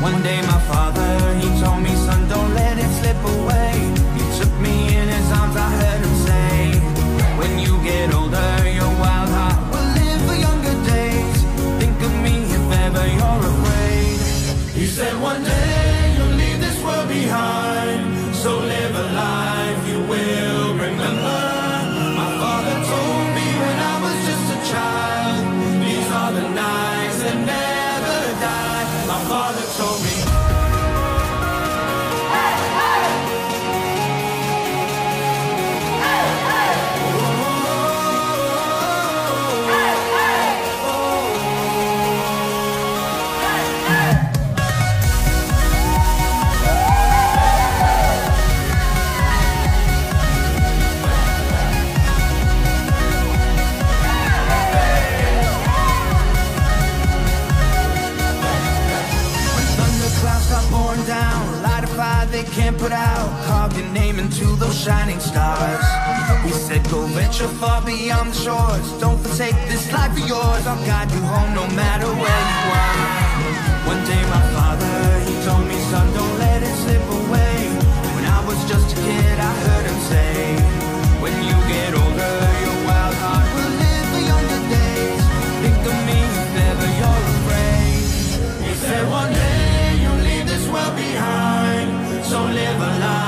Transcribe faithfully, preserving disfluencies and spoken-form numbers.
One day my father, he told me, son, don't let it slip away. He took me in his arms, I heard him say, when you get older, your wild heart will live for younger days. Think of me if ever you're afraid. He said one day you'll leave this world behind, so live a life you will remember. My father told me when I was just a child, these are the nights that never die. My father told me. They can't put out, carve your name into those shining stars. He said go venture far beyond the shores, don't forsake this life of yours, I'll guide you home no matter where you are. One day my father, he told me, son, don't let it slip away. When I was just a kid, I heard him say, when you get older, your wild heart will live for younger days. Think of me if ever you're afraid. He said one day you'll leave this world behind, so live a life